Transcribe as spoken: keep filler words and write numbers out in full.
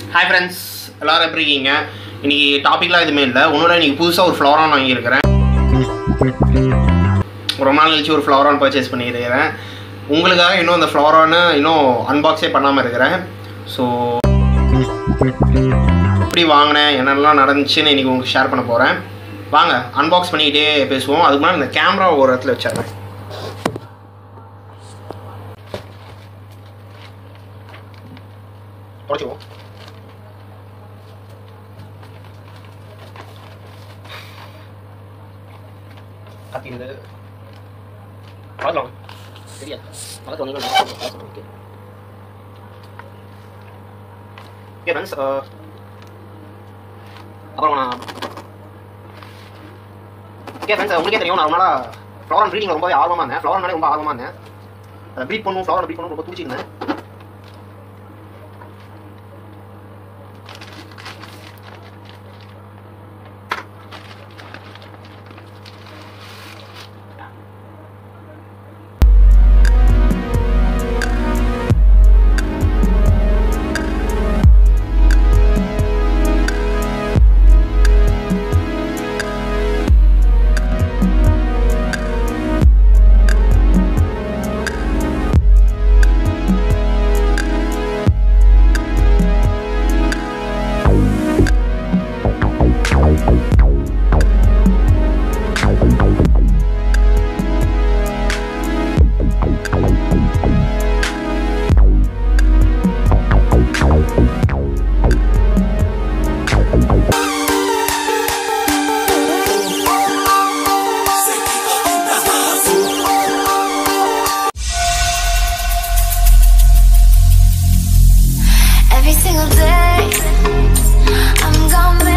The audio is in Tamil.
Hi friends, எல்லாரும் எப்படி இருக்கீங்க? இன்னைக்கு டாபிக்லாம் எதுமே இல்ல. ஒண்ணுல இன்னைக்கு புதுசா ஒரு FlowerHorn வாங்கி இருக்கேன். ஒரு நாள் கழிச்சு ஒரு FlowerHorn பர்ச்சேஸ் பண்ணியிருக்கேன். உங்களுக்காக இன்னும் அந்த FlowerHorn இன்னும் அன்பாக்ஸே பண்ணாம இருக்கேன். சோ எப்படி வாங்குனேன், என்னெல்லாம் நடந்துச்சுன்னு இன்னைக்கு உங்களுக்கு ஷேர் பண்ண போறேன். வாங்க அன்பாக்ஸ் பண்ணிட்டே பேசுவோம். அதுக்கு முன்னாடி இந்த கேமரா ஒரு இடத்துல வச்சிரேன். போடுவோம். கத்தினது பாக்கலாம் சரியா பாக்க வந்து ஓகே ஓகே फ्रेंड्स அப்புறம் நான் ஓகே फ्रेंड्स உங்களுக்கே தெரியும் நான் ரொம்ப ஃப்ளவர்ஹார்ன் ப்ரீடிங்ல ரொம்ப ஆர்வமா இருந்தேன். ஃப்ளவர்ஹார்னாலே ரொம்ப ஆர்வமா இருந்தேன். அத ப்ரீட் பண்ணனும், ஃப்ளவர் ப்ரீட் பண்ணனும் ரொம்ப துடிச்சிருந்தேன். Every single day I'm gonna